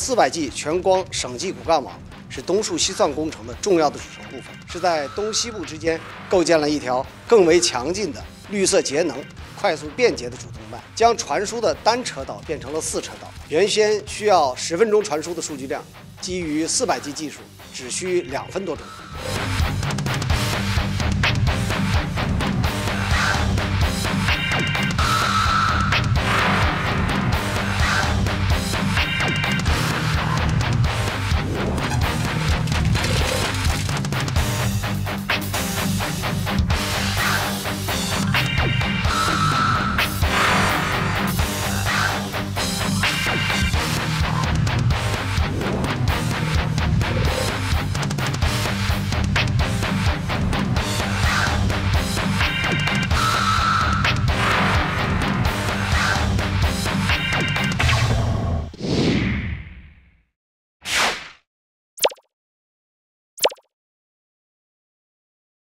400G 全光省际骨干网是东数西算工程的重要的组成部分，是在东西部之间构建了一条更为强劲的绿色节能、快速便捷的主动脉，将传输的单车道变成了4车道。原先需要10分钟传输的数据量，基于400G 技术，只需2分多钟。